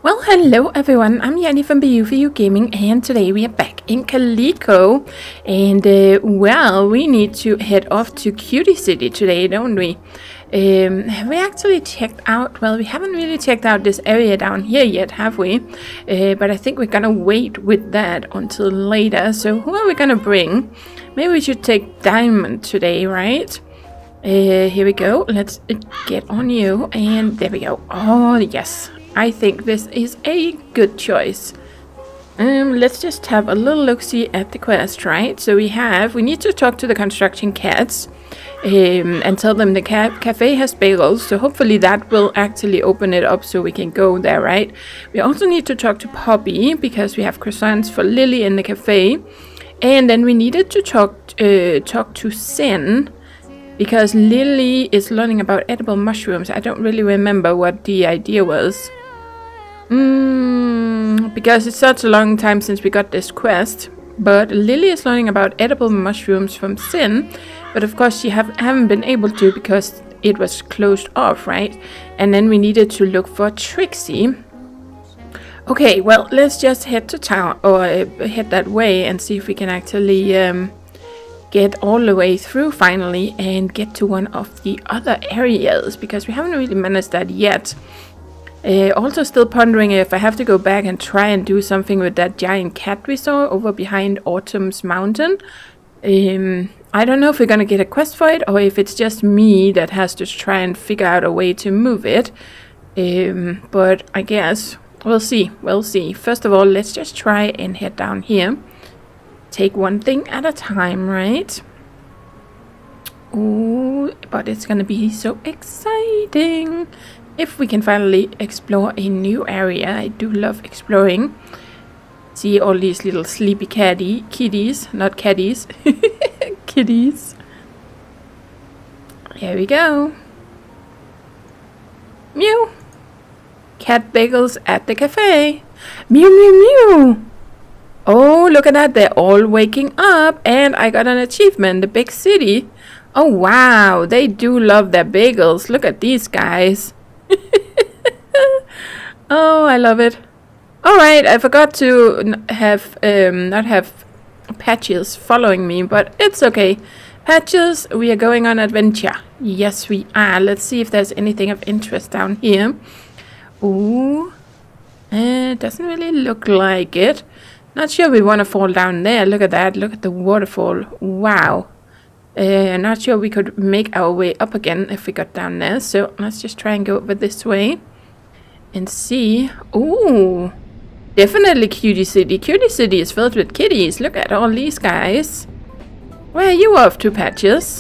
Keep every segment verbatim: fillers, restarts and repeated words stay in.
Well, hello everyone, I'm Jenny from B U for You Gaming, and today we are back in Kaliko. And, uh, well, we need to head off to Cutie City today, don't we? Um, have we actually checked out, well, we haven't really checked out this area down here yet, have we? Uh, but I think we're gonna wait with that until later. So who are we gonna bring? Maybe we should take Diamond today, right? Uh, here we go, let's get on you, and there we go. Oh, yes. I think this is a good choice. Um, let's just have a little look-see at the quest, right? So we have, we need to talk to the construction cats um, and tell them the ca cafe has bagels. So hopefully that will actually open it up so we can go there, right? We also need to talk to Poppy because we have croissants for Lily in the cafe. And then we needed to talk, uh, talk to Sin, because Lily is learning about edible mushrooms. I don't really remember what the idea was. Mm, because it's such a long time since we got this quest. But Lily is learning about edible mushrooms from Sin. But of course she have, haven't been able to because it was closed off, right? And then we needed to look for Trixie. Okay, well, let's just head to town, or uh, head that way and see if we can actually um, get all the way through finally and get to one of the other areas, because we haven't really managed that yet. Uh, also still pondering if I have to go back and try and do something with that giant cat we saw over behind Autumn's Mountain. Um, I don't know if we're gonna get a quest for it or if it's just me that has to try and figure out a way to move it. Um, but I guess we'll see, we'll see. First of all, let's just try and head down here. Take one thing at a time, right? Ooh, but it's gonna be so exciting if we can finally explore a new area. I do love exploring. See all these little sleepy caddy kitties, not caddies, kitties. Here we go. Mew. Cat bagels at the cafe. Mew, mew, mew. Oh, look at that. They're all waking up, and I got an achievement, the big city. Oh, wow. They do love their bagels. Look at these guys. Oh, I love it. Alright, I forgot to n have um, not have Patches following me, but it's okay. Patches, we are going on adventure. Yes, we are. Let's see if there's anything of interest down here. Ooh, uh, it doesn't really look like it. Not sure we want to fall down there. Look at that. Look at the waterfall. Wow. Uh, not sure we could make our way up again if we got down there. So let's just try and go over this way and see. Ooh, definitely Cutie City. Cutie City is filled with kitties. Look at all these guys. Where are you off to, Patches?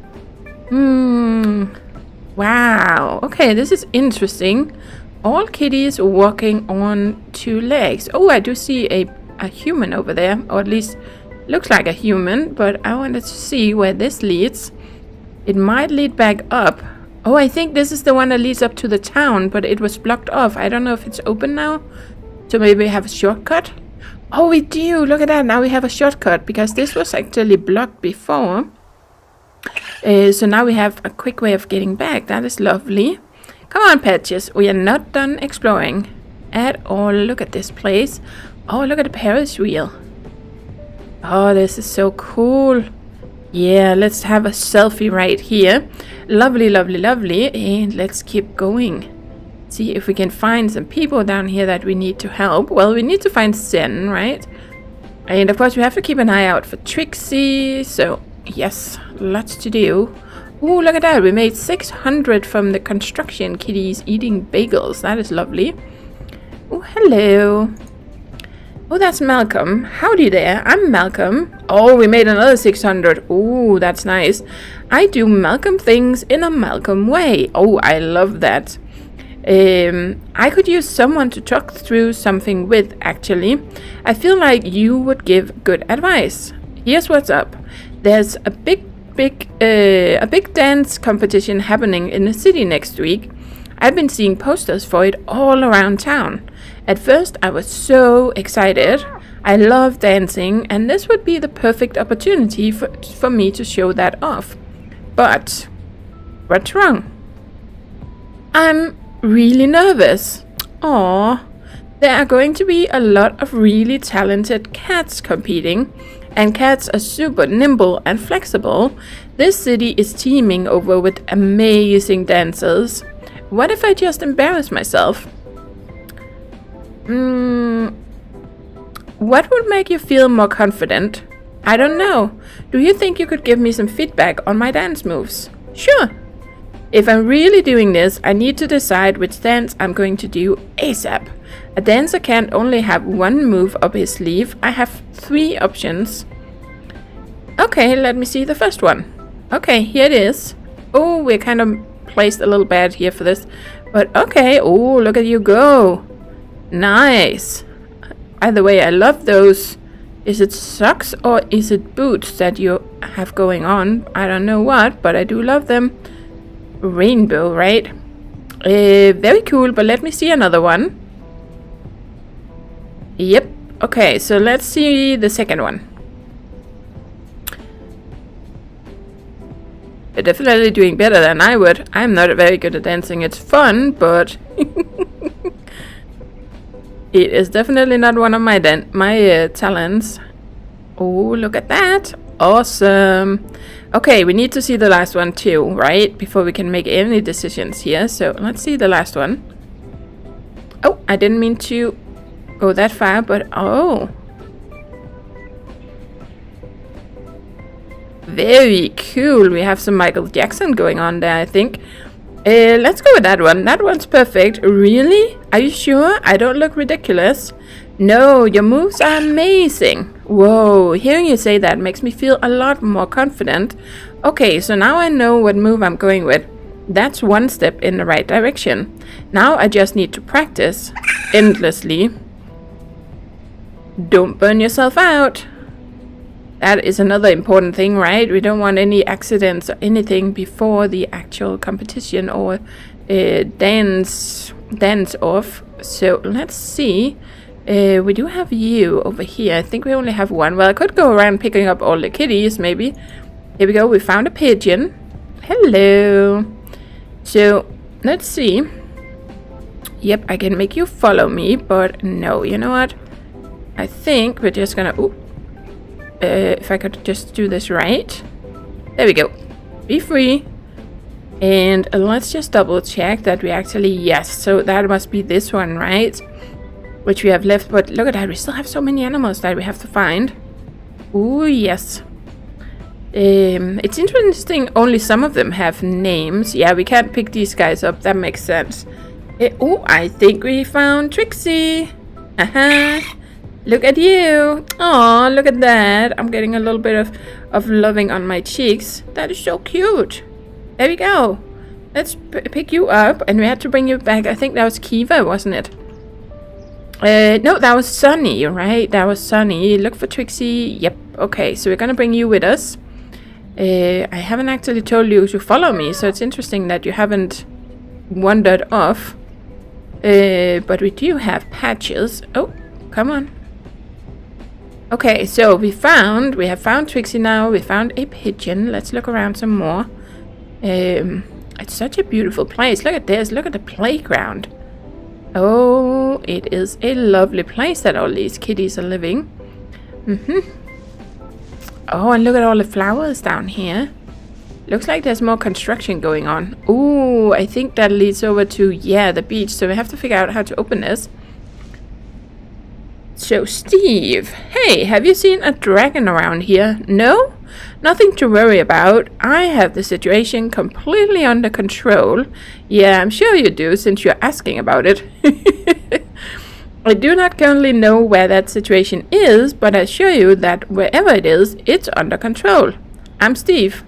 Hmm. Wow. Okay, this is interesting. All kitties walking on two legs. Oh, I do see a, a human over there, or at least looks like a human, but I wanted to see where this leads. It might lead back up. Oh, I think this is the one that leads up to the town, but it was blocked off. I don't know if it's open now. So maybe we have a shortcut? Oh, we do. Look at that. Now we have a shortcut, because this was actually blocked before. Uh, so now we have a quick way of getting back. That is lovely. Come on, Patches. We are not done exploring at all. Look at this place. Oh, look at the Paris wheel. Oh, this is so cool. Yeah, let's have a selfie right here. Lovely, lovely, lovely. And let's keep going. See if we can find some people down here that we need to help. Well, we need to find Sin, right? And of course, we have to keep an eye out for Trixie. So, yes, lots to do. Ooh, look at that. We made six hundred from the construction kitties eating bagels. That is lovely. Oh, hello. Oh, that's Malcolm. Howdy there. I'm Malcolm. Oh, we made another six hundred. Ooh, that's nice. I do Malcolm things in a Malcolm way. Oh, I love that. Um, I could use someone to talk through something with, actually. I feel like you would give good advice. Here's what's up. There's a big, big, uh, a big dance competition happening in the city next week. I've been seeing posters for it all around town. At first, I was so excited. I love dancing, and this would be the perfect opportunity for, for me to show that off. But what's wrong? I'm really nervous. Aw, There are going to be a lot of really talented cats competing, and cats are super nimble and flexible. This city is teeming over with amazing dancers. What if I just embarrass myself? Hmm, what would make you feel more confident? I don't know. Do you think you could give me some feedback on my dance moves? Sure. If I'm really doing this, I need to decide which dance I'm going to do ASAP. A dancer can't only have one move up his sleeve. I have three options. Okay, let me see the first one. Okay, here it is. Oh, we're kind of placed a little bad here for this. But okay, oh, look at you go. Nice. Either way, I love those. Is it socks or is it boots that you have going on? I don't know what, but I do love them. Rainbow, right? Uh, very cool, but let me see another one. Yep. Okay, so let's see the second one. You're definitely doing better than I would. I'm not very good at dancing. It's fun, but it is definitely not one of my dan my uh, talents. Oh, look at that. Awesome. Okay, we need to see the last one too, right? Before we can make any decisions here. So let's see the last one. Oh, I didn't mean to go that far, but oh. Very cool. We have some Michael Jackson going on there, I think. Uh, let's go with that one. That one's perfect. Really? Are you sure? I don't look ridiculous. No, your moves are amazing. Whoa, hearing you say that makes me feel a lot more confident. Okay, so now I know what move I'm going with. That's one step in the right direction. Now I just need to practice endlessly. Don't burn yourself out. That is another important thing, right? We don't want any accidents or anything before the actual competition or uh, dance dance off. So let's see. Uh, we do have you over here. I think we only have one. Well, I could go around picking up all the kitties, maybe. Here we go. We found a pigeon. Hello. So let's see. Yep, I can make you follow me, but no, you know what? I think we're just gonna... Ooh. Uh, if I could just do this right. There we go. Be free. And uh, let's just double check that we actually... Yes, so that must be this one, right? Which we have left. But look at that. We still have so many animals that we have to find. Ooh, yes. Um, it's interesting. Only some of them have names. Yeah, we can't pick these guys up. That makes sense. Uh, oh, I think we found Trixie. Uh-huh. Look at you. Oh, look at that. I'm getting a little bit of, of loving on my cheeks. That is so cute. There we go. Let's p pick you up. And we had to bring you back. I think that was Kiva, wasn't it? Uh, no, that was Sunny, right? That was Sunny. Look for Trixie. Yep. Okay, so we're going to bring you with us. Uh, I haven't actually told you to follow me. So it's interesting that you haven't wandered off. Uh, but we do have patches. Oh, come on. Okay, so we found, we have found Trixie now, we found a pigeon. Let's look around some more. Um, it's such a beautiful place. Look at this, look at the playground. Oh, it is a lovely place that all these kitties are living. Mm-hmm. Oh, and look at all the flowers down here. Looks like there's more construction going on. Ooh, I think that leads over to, yeah, the beach. So we have to figure out how to open this. So, Steve, hey, have you seen a dragon around here? No? Nothing to worry about. I have the situation completely under control. Yeah, I'm sure you do, since you're asking about it. I do not currently know where that situation is, but I assure you that wherever it is, it's under control. I'm Steve.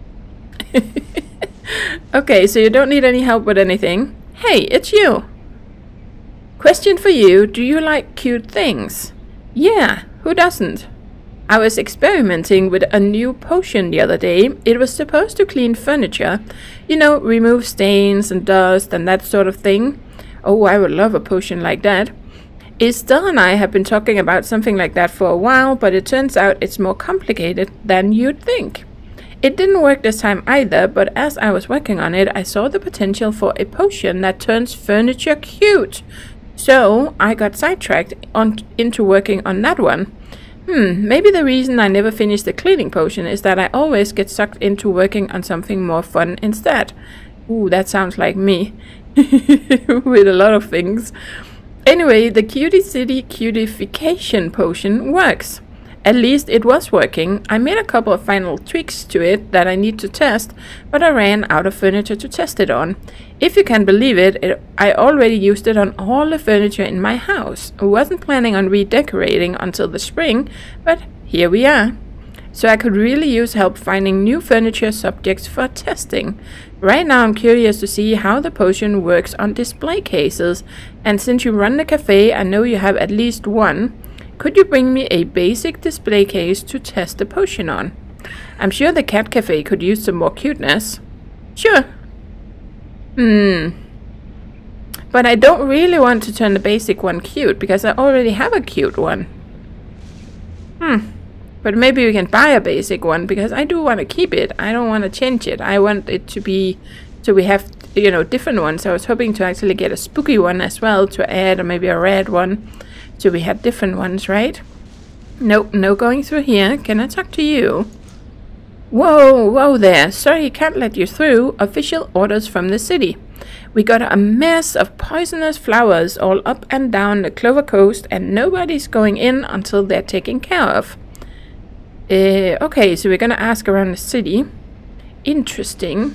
Okay, so you don't need any help with anything. Hey, it's you. Question for you, do you like cute things? Yeah, who doesn't? I was experimenting with a new potion the other day. It was supposed to clean furniture. You know, remove stains and dust and that sort of thing. Oh, I would love a potion like that. Estelle and I have been talking about something like that for a while, but it turns out it's more complicated than you'd think. It didn't work this time either, but as I was working on it, I saw the potential for a potion that turns furniture cute. So I got sidetracked on into working on that one. Hmm, maybe the reason I never finish the cleaning potion is that I always get sucked into working on something more fun instead. Ooh, that sounds like me. With a lot of things. Anyway, the Cutie City Cutification potion works. At least it was working. I made a couple of final tweaks to it that I need to test, but I ran out of furniture to test it on. If you can believe it, it I already used it on all the furniture in my house. I wasn't planning on redecorating until the spring, but here we are. So I could really use help finding new furniture subjects for testing. Right now I'm curious to see how the potion works on display cases, and since you run the cafe, I know you have at least one. Could you bring me a basic display case to test the potion on? I'm sure the cat cafe could use some more cuteness. Sure. Hmm. But I don't really want to turn the basic one cute, because I already have a cute one. Hmm. But maybe we can buy a basic one, because I do want to keep it. I don't want to change it. I want it to be, so we have, you know, different ones. I was hoping to actually get a spooky one as well to add, or maybe a red one. So we had different ones, right? Nope, no going through here. Can I talk to you? Whoa, whoa there. Sorry, can't let you through. Official orders from the city. We got a mess of poisonous flowers all up and down the Clover Coast, and nobody's going in until they're taken care of. Uh, okay, so we're gonna ask around the city. Interesting.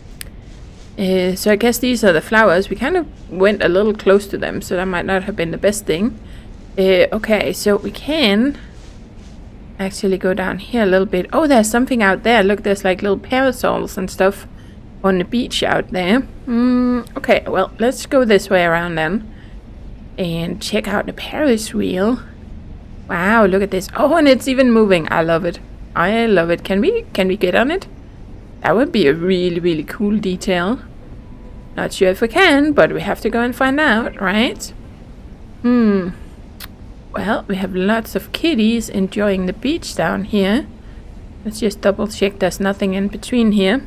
Uh, so I guess these are the flowers. We kind of went a little close to them, so that might not have been the best thing. Uh, okay, so we can actually go down here a little bit. Oh, there's something out there. Look, there's like little parasols and stuff on the beach out there. Mm, okay, well, let's go this way around then. And check out the Paris wheel. Wow, look at this. Oh, and it's even moving. I love it. I love it. Can we can we get on it? That would be a really, really cool detail. Not sure if we can, but we have to go and find out, right? Hmm. Well, we have lots of kitties enjoying the beach down here. Let's just double check there's nothing in between here.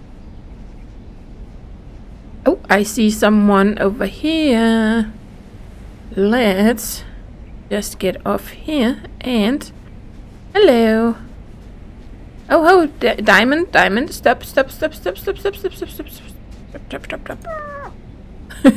Oh, I see someone over here. Let's just get off here and... Hello. Oh, oh, D Diamond, Diamond, stop, stop, stop, stop, stop, stop, stop, stop, stop, stop, stop, stop, stop, stop.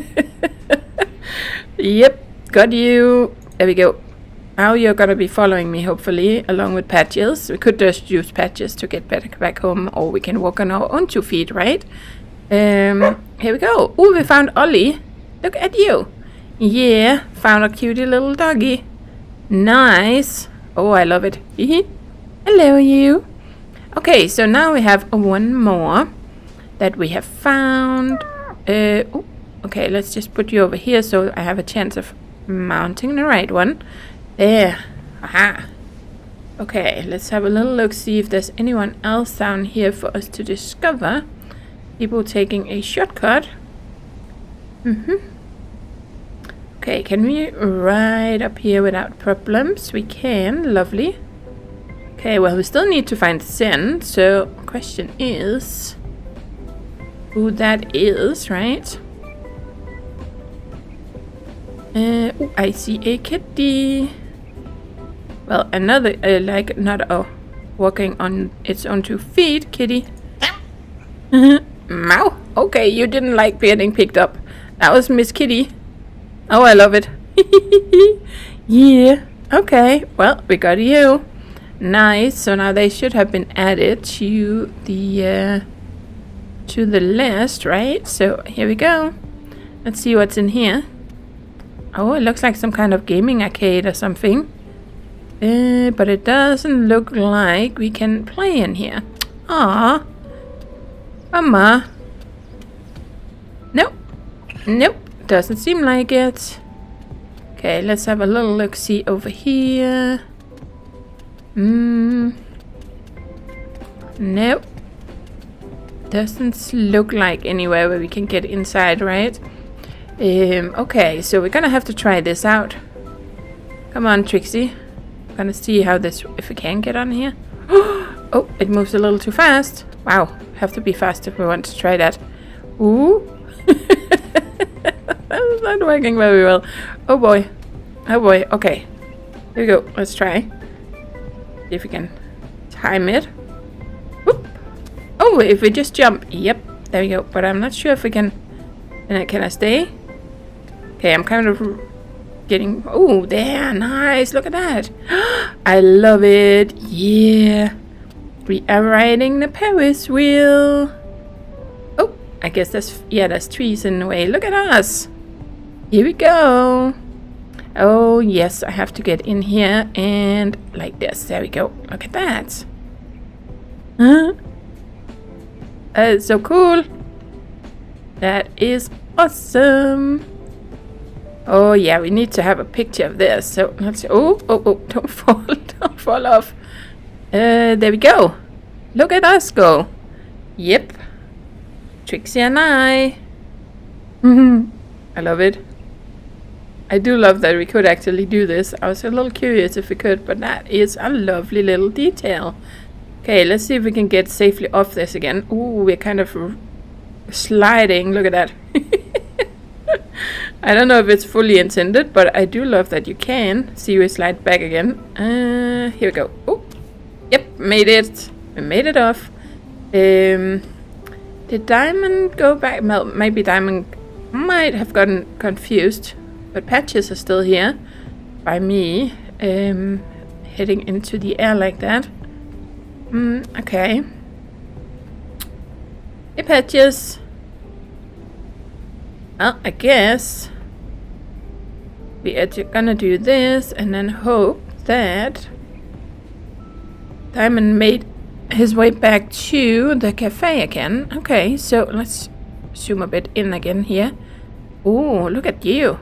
Yep, got you. There we go. Now you're gonna be following me, hopefully, along with Patches. We could just use Patches to get back, back home, or we can walk on our own two feet, right? Um, here we go. Oh, we found Ollie. Look at you. Yeah, found a cutie little doggy. Nice. Oh, I love it. Hello, you. Okay, so now we have one more that we have found. Uh, oh, okay, let's just put you over here so I have a chance of mounting the right one. There. Aha. Okay, let's have a little look, see if there's anyone else down here for us to discover. People taking a shortcut. Mm-hmm. Okay, can we ride up here without problems? We can. Lovely. Okay, well, we still need to find Zen, so question is who that is, right? Uh, oh, I see a kitty. Well, another, uh, like, not oh, walking on its own two feet, kitty. Meow. Okay, you didn't like getting picked up. That was Miss Kitty. Oh, I love it. Yeah. Okay, well, we got you. Nice. So now they should have been added to the uh, to the list, right? So here we go. Let's see what's in here. Oh, it looks like some kind of gaming arcade or something. Uh, but it doesn't look like we can play in here. Aww. Mama. Nope. Nope. Doesn't seem like it. Okay, let's have a little look-see over here. Hmm. Nope. Doesn't look like anywhere where we can get inside, right? Um, okay, so we're gonna have to try this out. Come on, Trixie. I'm gonna see how this, if we can get on here. Oh, it moves a little too fast. Wow, have to be fast if we want to try that. Ooh. That's not working very well. Oh boy. Oh boy. Okay. Here we go. Let's try. See if we can time it. Whoop. Oh, if we just jump. Yep. There we go. But I'm not sure if we can... Can I, can I stay? Okay, I'm kind of getting... Oh, there. Nice. Look at that. I love it. Yeah. We are riding the Ferris wheel. Oh, I guess that's... Yeah, there's trees in the way. Look at us. Here we go. Oh, yes. I have to get in here and like this. There we go. Look at that. Huh? That's so cool. That is awesome. Oh, yeah. We need to have a picture of this. So, let's see. Oh, oh, oh. Don't fall. Don't fall off. Uh, there we go. Look at us go. Yep. Trixie and I. I love it. I do love that we could actually do this. I was a little curious if we could, but that is a lovely little detail. Okay, let's see if we can get safely off this again. Ooh, we're kind of sliding. Look at that. I don't know if it's fully intended, but I do love that you can. See, we slide back again. Uh, here we go. Oh. Yep, made it. We made it off. Um, did Diamond go back? Well, maybe Diamond might have gotten confused. But Patches are still here. By me. Um, heading into the air like that. Mm, okay. Hey, Patches. Well, I guess we are gonna do this and then hope that Diamond made his way back to the cafe again. Okay, so let's zoom a bit in again here. Oh, look at you.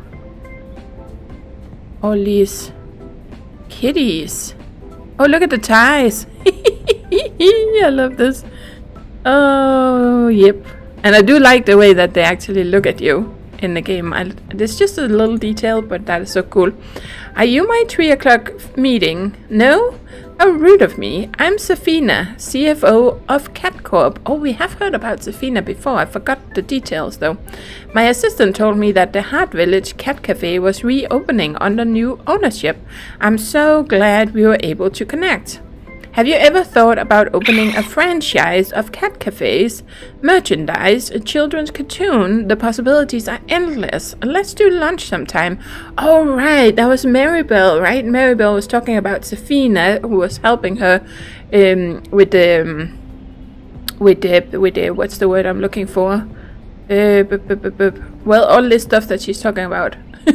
All these kitties. Oh, look at the ties. I love this. Oh, yep. And I do like the way that they actually look at you in the game. I, it's just a little detail, but that is so cool. Are you my three o'clock meeting? No? How rude of me. I'm Safina, C F O of Cat Corp. Oh, we have heard about Safina before. I forgot the details, though. My assistant told me that the Heart Village Cat Cafe was reopening under new ownership. I'm so glad we were able to connect. Have you ever thought about opening a franchise of cat cafes, merchandise, a children's cartoon? The possibilities are endless. Let's do lunch sometime. Oh, right. That was Maribel, right? Maribel was talking about Safina, who was helping her um, with the... Um, with the... With the... What's the word I'm looking for? Uh, b -b -b -b well, all this stuff that she's talking about.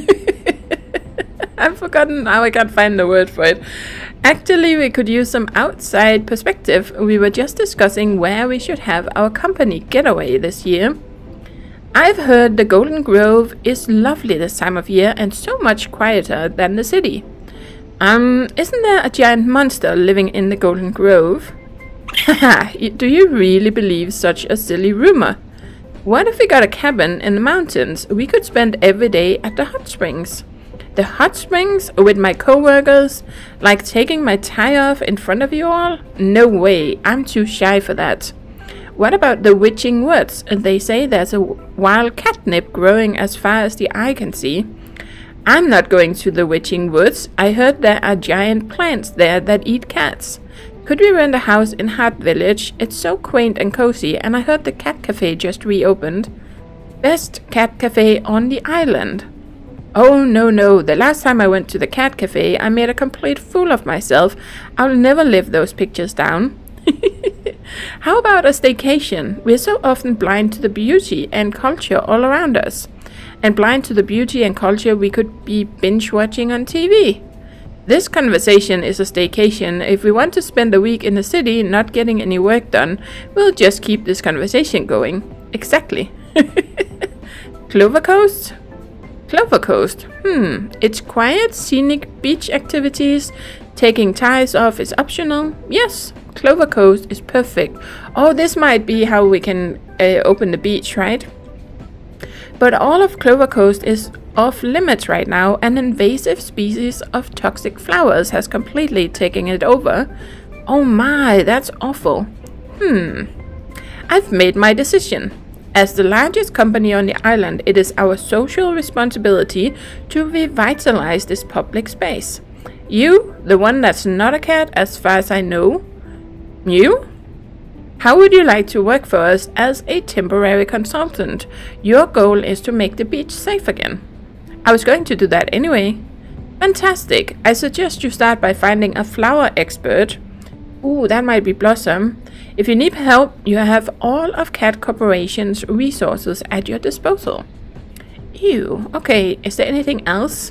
I've forgotten how. I can't find the word for it. Actually, we could use some outside perspective. We were just discussing where we should have our company getaway this year. I've heard the Golden Grove is lovely this time of year and so much quieter than the city. Um, isn't there a giant monster living in the Golden Grove? Haha, do you really believe such a silly rumor? What if we got a cabin in the mountains? We could spend every day at the hot springs. The hot springs with my co-workers? Like taking my tie off in front of you all? No way, I'm too shy for that. What about the Witching Woods? They say there's a wild catnip growing as far as the eye can see. I'm not going to the Witching Woods. I heard there are giant plants there that eat cats. Could we rent a house in Heart Village? It's so quaint and cozy, and I heard the cat cafe just reopened. Best cat cafe on the island. Oh, no, no. The last time I went to the cat cafe, I made a complete fool of myself. I'll never live those pictures down. How about a staycation? We're so often blind to the beauty and culture all around us. And blind to the beauty and culture we could be binge-watching on T V. This conversation is a staycation. If we want to spend a week in the city not getting any work done, we'll just keep this conversation going. Exactly. Clover Coast? Clover Coast. Hmm. It's quiet, scenic beach activities. Taking ties off is optional. Yes, Clover Coast is perfect. Oh, this might be how we can uh, open the beach, right? But all of Clover Coast is off limits right now. An invasive species of toxic flowers has completely taken it over. Oh my, that's awful. Hmm. I've made my decision. As the largest company on the island, it is our social responsibility to revitalize this public space. You, the one that's not a cat as far as I know. You? How would you like to work for us as a temporary consultant? Your goal is to make the beach safe again. I was going to do that anyway. Fantastic. I suggest you start by finding a flower expert. Ooh, that might be Blossom. If you need help, you have all of Cat Corporation's resources at your disposal. Ew. Okay, is there anything else?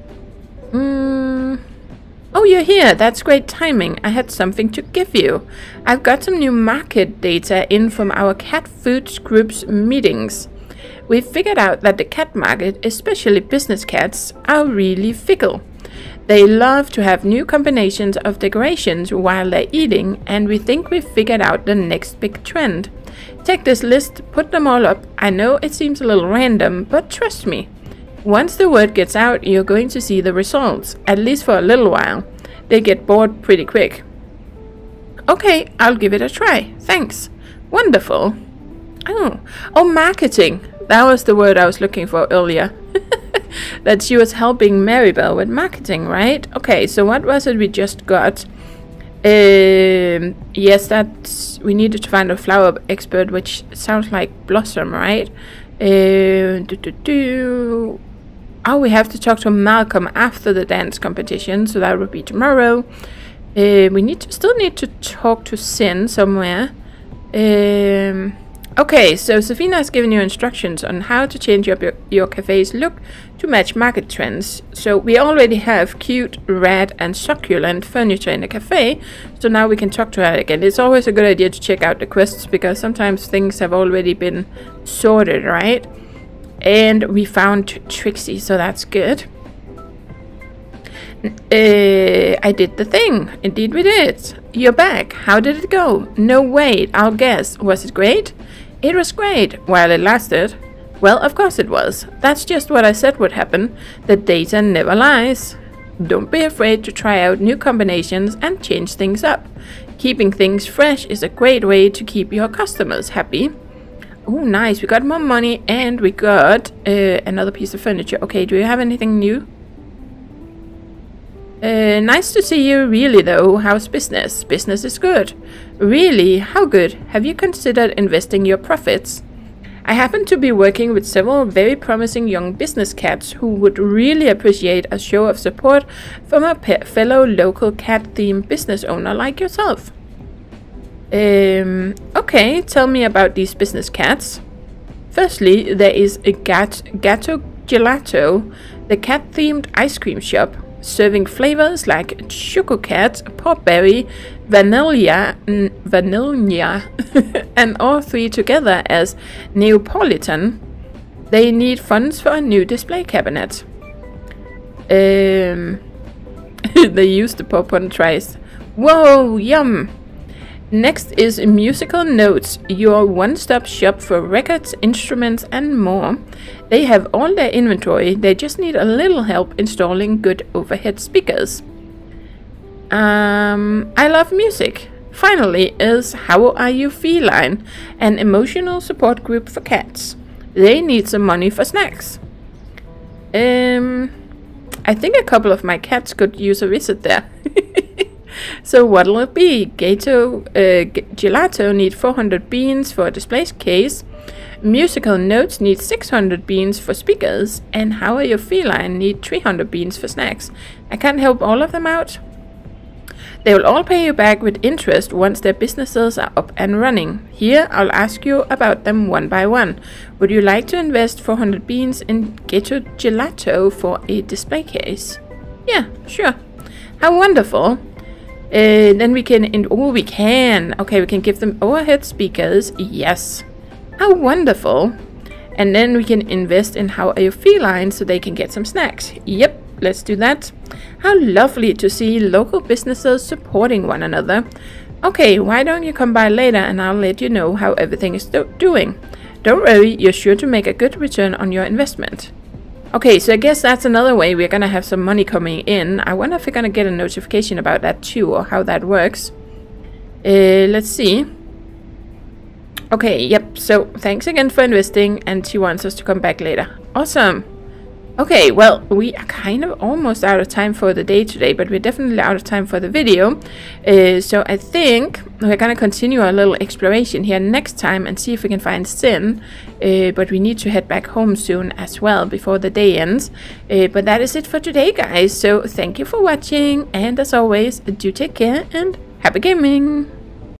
Hmm... Oh, you're here. That's great timing. I had something to give you. I've got some new market data in from our cat foods group's meetings. We've figured out that the cat market, especially business cats, are really fickle. They love to have new combinations of decorations while they're eating, and we think we've figured out the next big trend. Take this list, put them all up. I know it seems a little random, but trust me. Once the word gets out, you're going to see the results, at least for a little while. They get bored pretty quick. Okay, I'll give it a try. Thanks. Wonderful. Oh, oh, marketing. That was the word I was looking for earlier. That she was helping Maribel with marketing, right? Okay, so what was it we just got? Um, yes, that's... We needed to find a flower expert, which sounds like Blossom, right? Uh, do, do, do. Oh, we have to talk to Malcolm after the dance competition, so that would be tomorrow. Uh, we need to, still need to talk to Sin somewhere. Um, okay, so Safina has given you instructions on how to change up your, your cafe's look to match market trends. So we already have cute, red and succulent furniture in the cafe, so now we can talk to her again. It's always a good idea to check out the quests, because sometimes things have already been sorted, right? And we found Trixie, so that's good. Uh, I did the thing. Indeed we did. You're back. How did it go? No, wait, I'll guess. Was it great? It was great, while it lasted. Well, of course it was. That's just what I said would happen. The data never lies. Don't be afraid to try out new combinations and change things up. Keeping things fresh is a great way to keep your customers happy. Oh, nice. We got more money and we got uh, another piece of furniture. Okay, do you have anything new? Uh, nice to see you, really, though. How's business? Business is good. Really? How good? Have you considered investing your profits? I happen to be working with several very promising young business cats who would really appreciate a show of support from a pe fellow local cat-themed business owner like yourself. Um, okay, tell me about these business cats. Firstly, there is a gat Gatto Gelato, the cat-themed ice cream shop, serving flavors like Choco Cat, Potberry, Vanilla, Vanilla, and all three together as Neapolitan. They need funds for a new display cabinet. Um, they use the pop-on tries. Whoa, yum! Next is Musical Notes, your one-stop shop for records, instruments, and more. They have all their inventory, they just need a little help installing good overhead speakers. Um, I love music. Finally is How Are You Feline, an emotional support group for cats. They need some money for snacks. Um, I think a couple of my cats could use a visit there. So what'll it be? Gato uh, Gelato need four hundred beans for a display case. Musical Notes need six hundred beans for speakers. And How Are You Feline need three hundred beans for snacks. I can't help all of them out. They will all pay you back with interest once their businesses are up and running. Here, I'll ask you about them one by one. Would you like to invest four hundred beans in Gato Gelato for a display case? Yeah, sure. How wonderful. Uh, then we can, in oh, we can. Okay, we can give them overhead speakers. Yes. How wonderful. And then we can invest in How Are You Feline so they can get some snacks. Yep, let's do that. How lovely to see local businesses supporting one another. Okay, why don't you come by later and I'll let you know how everything is do doing. Don't worry, you're sure to make a good return on your investment. Okay, so I guess that's another way we're gonna have some money coming in. I wonder if we're gonna get a notification about that too, or how that works. Uh, let's see. Okay, yep, so thanks again for investing, and she wants us to come back later. Awesome. Okay, well, we are kind of almost out of time for the day today, but we're definitely out of time for the video. Uh, so I think we're gonna continue our little exploration here next time and see if we can find Sin. Uh, but we need to head back home soon as well before the day ends. Uh, but that is it for today, guys. So thank you for watching, and as always, do take care and happy gaming!